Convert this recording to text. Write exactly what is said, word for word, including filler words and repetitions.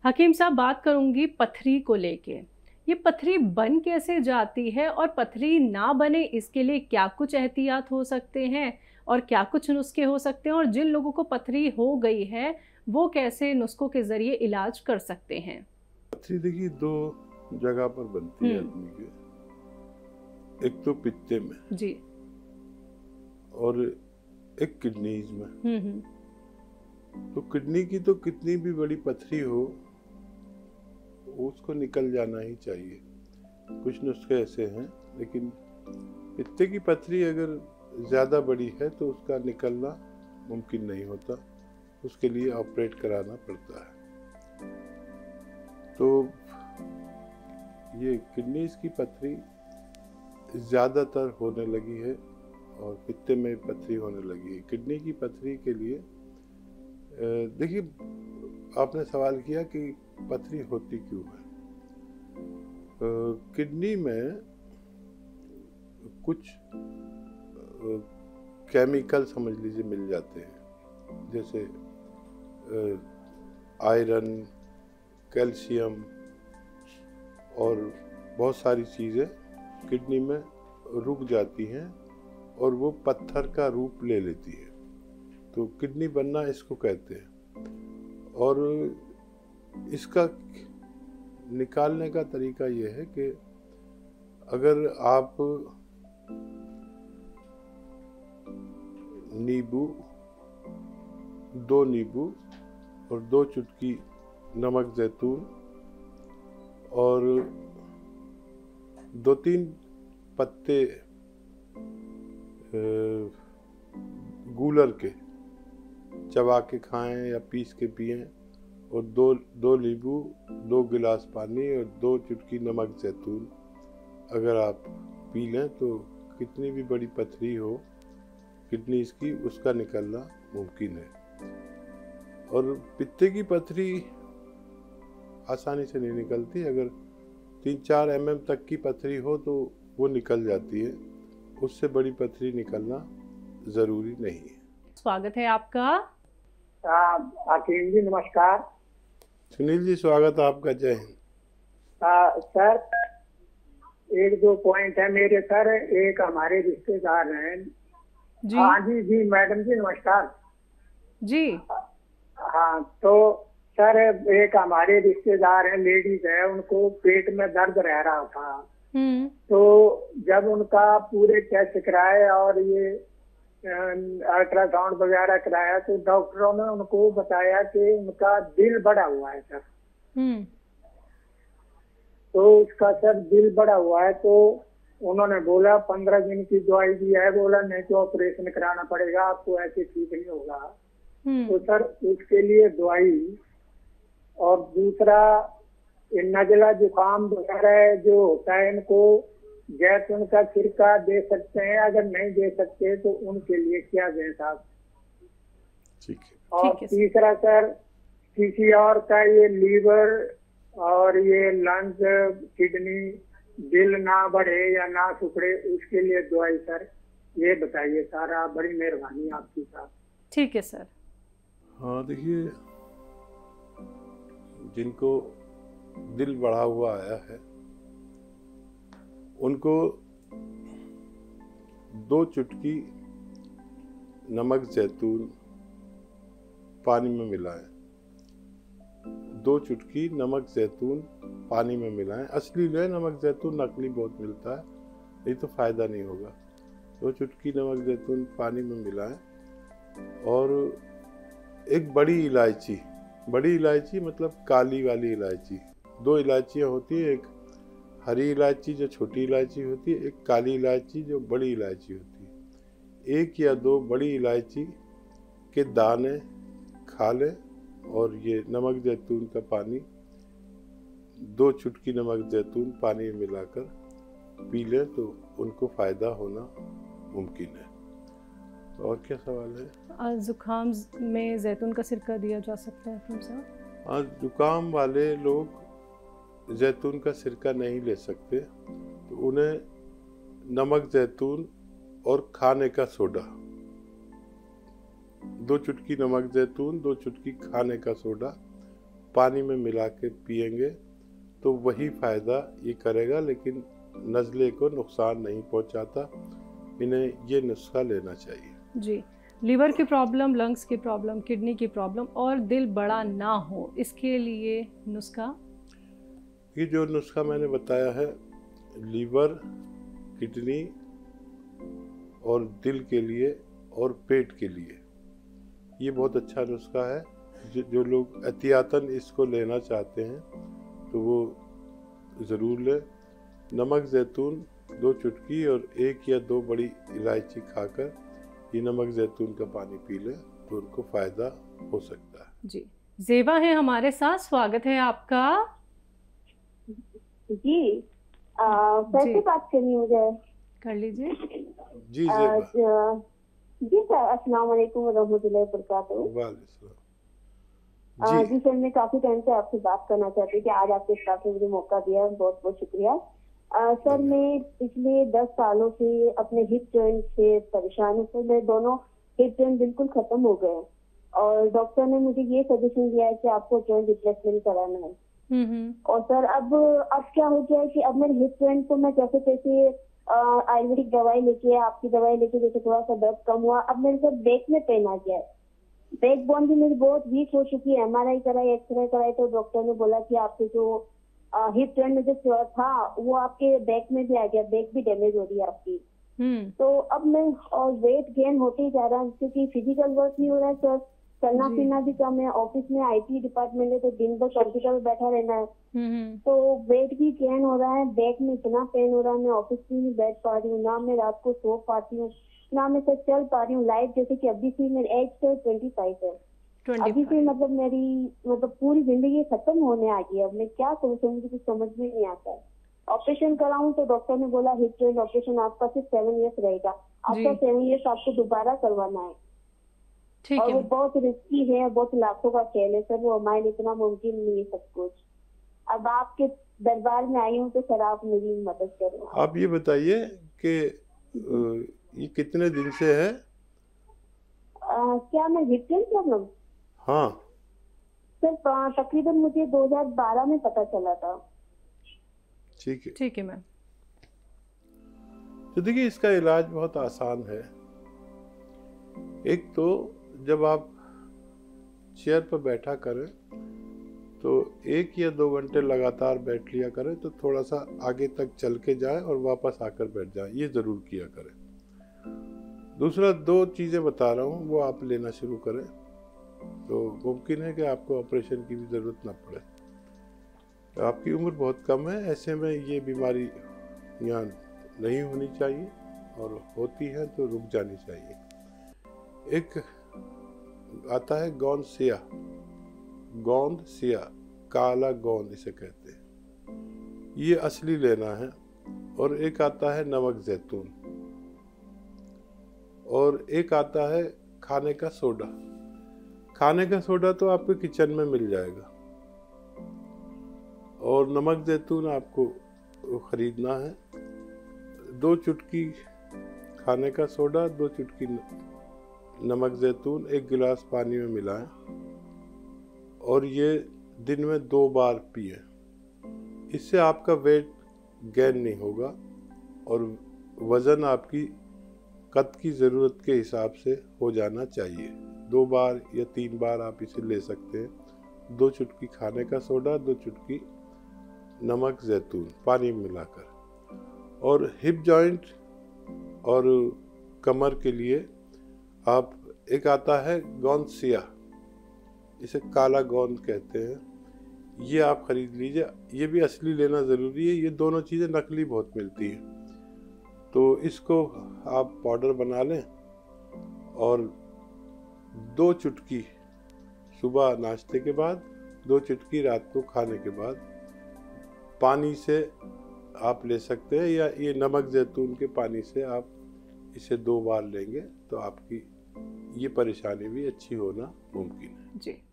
हकीम साहब, बात करूंगी पथरी को लेके। ये पथरी बन कैसे जाती है और पथरी ना बने इसके लिए क्या कुछ एहतियात हो सकते हैं और क्या कुछ नुस्खे हो सकते हैं, और जिन लोगों को पथरी हो गई है वो कैसे नुस्खों के जरिए इलाज कर सकते हैं? पथरी देखिए दो जगह पर बनती है हम्म। आदमी के। एक तो पित्ते में जी। और एक किडनीज में। हम्म हम्म। तो किडनी की तो कितनी भी बड़ी पथरी हो उसको निकल जाना ही चाहिए। कुछ नुस्खे ऐसे हैं, लेकिन पित्ते की पथरी अगर ज़्यादा बड़ी है तो उसका निकलना मुमकिन नहीं होता, उसके लिए ऑपरेट कराना पड़ता है। तो ये किडनीज की पथरी ज़्यादातर होने लगी है और पित्ते में पथरी होने लगी है। किडनी की पथरी के लिए देखिए, आपने सवाल किया कि पथरी होती क्यों है। किडनी में कुछ केमिकल समझ लीजिए मिल जाते हैं, जैसे आयरन, कैल्शियम और बहुत सारी चीज़ें किडनी में रुक जाती हैं और वो पत्थर का रूप ले लेती है। तो किडनी बनना इसको कहते हैं। और इसका निकालने का तरीका ये है कि अगर आप नींबू, दो नींबू और दो चुटकी नमक जैतून और दो तीन पत्ते गूलर के चबा के खाएं या पीस के पिएं, और दो दो नींबू, दो गिलास पानी और दो चुटकी नमक जैतून अगर आप पी लें तो कितनी भी बड़ी पथरी हो किडनी इसकी, उसका निकलना मुमकिन है। और पित्ते की पथरी आसानी से नहीं निकलती। अगर तीन चार एम एम तक की पथरी हो तो वो निकल जाती है, उससे बड़ी पथरी निकलना ज़रूरी नहीं है। स्वागत है आपका। हकीम जी नमस्कार। सुनील जी स्वागत है आपका, जय हिंद। सर एक दो पॉइंट है मेरे सर। एक हमारे रिश्तेदार हैं जी। हाँ जी जी मैडम जी नमस्कार जी। हाँ तो सर एक हमारे रिश्तेदार हैं, लेडीज है, उनको पेट में दर्द रह रहा था। हम्म। तो जब उनका पूरे टेस्ट कराए और ये अल्ट्रासाउंड वगैरह कराया तो डॉक्टरों ने उनको बताया कि उनका दिल बढ़ा हुआ है सर। हम्म। तो उसका सर दिल बढ़ा हुआ है, तो उन्होंने बोला पंद्रह दिन की दवाई दी है, बोला नहीं तो ऑपरेशन कराना पड़ेगा, आपको ऐसे ठीक नहीं होगा। तो सर उसके लिए दवाई, और दूसरा नजला जुकाम वगैरह जो होता है इनको जैतून का छिड़का दे सकते हैं, अगर नहीं दे सकते तो उनके लिए क्या दें साहब? ठीक है। और तीसरा सर किसी और का ये लीवर और ये लंग्स, किडनी, दिल ना बढ़े या ना सुखड़े, उसके लिए दवाई सर ये बताइए सर, आप बड़ी मेहरबानी आपकी साहब। ठीक है सर। हाँ देखिए, जिनको दिल बढ़ा हुआ आया है उनको दो चुटकी नमक जैतून पानी में मिलाएं। दो चुटकी नमक जैतून पानी में मिलाएं। असली ले नमक जैतून, नकली बहुत मिलता है, नहीं तो फायदा नहीं होगा। दो चुटकी नमक जैतून पानी में मिलाएं और एक बड़ी इलायची, बड़ी इलायची मतलब काली वाली इलायची, दो इलायचियाँ होती है, एक हरी इलायची जो छोटी इलायची होती है, एक काली इलायची जो बड़ी इलायची होती है। एक या दो बड़ी इलायची के दाने खा लें और ये नमक जैतून का पानी, दो चुटकी नमक जैतून पानी में मिलाकर पी लें तो उनको फ़ायदा होना मुमकिन है। और क्या सवाल है? जुकाम में जैतून का सिरका दिया जा सकता है हकीम साहब? हाँ, जुकाम वाले लोग जैतून का सिरका नहीं ले सकते, तो उन्हें नमक जैतून और खाने का सोडा, दो चुटकी नमक जैतून, दो चुटकी खाने का सोडा पानी में मिला के पिएंगे तो वही फ़ायदा ये करेगा, लेकिन नज़ले को नुकसान नहीं पहुंचाता। इन्हें ये नुस्खा लेना चाहिए। जी, लीवर की प्रॉब्लम, लंग्स की प्रॉब्लम, किडनी की प्रॉब्लम और दिल बड़ा ना हो, इसके लिए नुस्खा? ये जो नुस्खा मैंने बताया है, लीवर, किडनी और दिल के लिए और पेट के लिए, ये बहुत अच्छा नुस्खा है। जो, जो लोग एहतियातन इसको लेना चाहते हैं तो वो ज़रूर लें। नमक ज़ैतून दो चुटकी और एक या दो बड़ी इलायची खाकर ये नमक ज़ैतून का पानी पी लें तो उनको फ़ायदा हो सकता है। जी, ज़ेबा है हमारे साथ, स्वागत है आपका। जी, कैसे बात करनी मुझे? कर लीजिए। जी ज़ेबा। जी सर, अस्सलाम वालेकुम रहमतुल्लाहि व बरकातहू। जी जी सर, मैं काफी टाइम से आपसे बात करना चाहती हूँ कि आज आपके स्टाफ ने मुझे मौका दिया, बहुत बहुत शुक्रिया। आ, सर मैं पिछले दस सालों से अपने हिप जॉइंट से परेशान हूँ। सर मेरे दोनों हिप जॉइंट बिल्कुल खत्म हो गए और डॉक्टर ने मुझे ये सजेशन दिया है कि आपको जॉइंट रिप्लेसमेंट कराना है। और सर अब अब क्या हो गया है कि अब मेरे हिप जॉइंट को मैं जैसे तैसे आयुर्वेदिक दवाई लेके, आपकी दवाई लेके जैसे थोड़ा सा दर्द कम हुआ, अब मेरे को बैक में पेन आ गया है। बैक बोन भी मेरी बहुत वीक हो चुकी है। एम आर आई कराई, एक्सरे कराई तो डॉक्टर ने बोला कि आपके जो हिप जॉइंट में जो था वो आपके बैक में भी आ गया, बैक भी डैमेज हो रही है आपकी। तो अब मैं और वेट गेन होते ही जा रहा है क्योंकि फिजिकल वर्क नहीं हो रहा है सर, चलना फिरना भी कम है। ऑफिस में आई टी डिपार्टमेंट है तो दिन भर कंप्यूटर में बैठा रहना है, तो वेट भी गेन हो रहा है। बैक में इतना पेन हो रहा है, मैं ऑफिस में नहीं बैठ पा रही हूँ, ना मैं रात को सो पाती हूँ, ना मैं सर चल पा रही हूँ। लाइफ जैसे कि अभी से मेरी एज तो ट्वेंटी फाइव है, अभी से मतलब मेरी मतलब पूरी जिंदगी खत्म होने आ गई है। अब मैं क्या करूँ सर, मुझे कुछ समझ में नहीं आता है। ऑपरेशन कराऊं तो डॉक्टर ने बोला हिप जॉइंट ऑपरेशन आपका सिर्फ सेवन ईयर्स रहेगा, आपका सेवन ईयर्स आपको दोबारा करवाना है। ठीक और है। वो बहुत रिस्की है, बहुत लाखों का खेल है सर, वो हमारे लिए इतना मुमकिन नहीं है सब कुछ। अब आपके दरबार में आई हूँ तो सर आप मेरी मदद करें। आप ये बताइए कि ये कितने दिन से है? आ, क्या मैं हिप जॉइंट प्रॉब्लम? हाँ सर तकरीबन मुझे दो हज़ार बारह में पता चला था। ठीक है ठीक है मैम। तो देखिए इसका इलाज बहुत आसान है। एक तो जब आप चेयर पर बैठा करें तो एक या दो घंटे लगातार बैठ लिया करें, तो थोड़ा सा आगे तक चल के जाए और वापस आकर बैठ जाए, ये ज़रूर किया करें। दूसरा, दो चीज़ें बता रहा हूँ वो आप लेना शुरू करें तो मुमकिन है कि आपको ऑपरेशन की भी ज़रूरत ना पड़े। तो आपकी उम्र बहुत कम है, ऐसे में ये बीमारी यहाँ नहीं होनी चाहिए और होती है तो रुक जानी चाहिए। एक आता है गोंद सिया, गोंद सिया, काला गोंद इसे कहते हैं, ये असली लेना है। और एक आता है नमक जैतून, और एक आता है खाने का सोडा। खाने का सोडा तो आपके किचन में मिल जाएगा, और नमक जैतून आपको खरीदना है। दो चुटकी खाने का सोडा, दो चुटकी नमक जैतून एक गिलास पानी में मिलाएं और ये दिन में दो बार पिए। इससे आपका वेट गेन नहीं होगा और वज़न आपकी कद की ज़रूरत के हिसाब से हो जाना चाहिए। दो बार या तीन बार आप इसे ले सकते हैं। दो चुटकी खाने का सोडा, दो चुटकी नमक जैतून पानी में मिलाकर। और हिप जॉइंट और कमर के लिए आप एक आता है गोंद सिया, इसे काला गोंद कहते हैं, ये आप खरीद लीजिए। ये भी असली लेना ज़रूरी है, ये दोनों चीज़ें नकली बहुत मिलती हैं। तो इसको आप पाउडर बना लें और दो चुटकी सुबह नाश्ते के बाद, दो चुटकी रात को खाने के बाद पानी से आप ले सकते हैं, या ये नमक जैतून के पानी से आप इसे दो बार लेंगे तो आपकी ये परेशानी भी अच्छी होना मुमकिन है। जी।